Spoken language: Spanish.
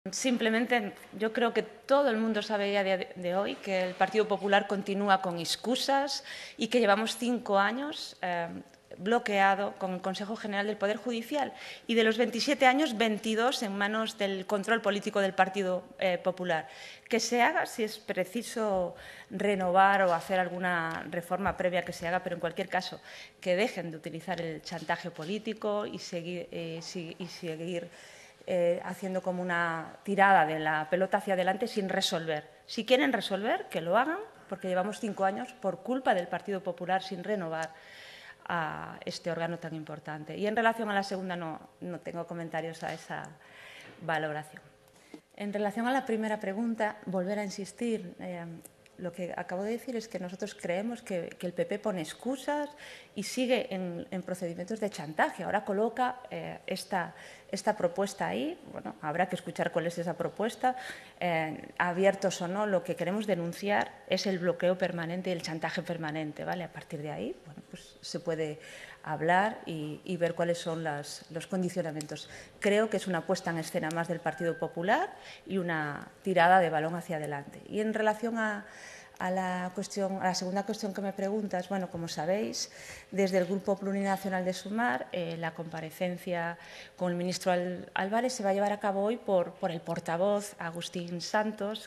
Simplemente, yo creo que todo el mundo sabe ya de hoy que el Partido Popular continúa con excusas y que llevamos 5 años bloqueado con el Consejo General del Poder Judicial y de los 27 años, 22 en manos del control político del Partido Popular. Que se haga si es preciso renovar o hacer alguna reforma previa que se haga, pero en cualquier caso que dejen de utilizar el chantaje político y seguir haciendo como una tirada de la pelota hacia adelante sin resolver. Si quieren resolver, que lo hagan, porque llevamos 5 años por culpa del Partido Popular sin renovar a este órgano tan importante. Y en relación a la segunda, no tengo comentarios a esa valoración. En relación a la primera pregunta, volver a insistir. Lo que acabo de decir es que nosotros creemos que el PP pone excusas y sigue en procedimientos de chantaje. Ahora coloca esta propuesta ahí. Bueno, habrá que escuchar cuál es esa propuesta. Abiertos o no, lo que queremos denunciar es el bloqueo permanente y el chantaje permanente, ¿vale? A partir de ahí, bueno, pues se puede hablar y ver cuáles son los condicionamientos. Creo que es una puesta en escena más del Partido Popular y una tirada de balón hacia adelante. Y en relación a la segunda cuestión que me preguntas, bueno, como sabéis, desde el Grupo Plurinacional de Sumar, la comparecencia con el ministro Álvarez se va a llevar a cabo hoy por el portavoz Agustín Santos,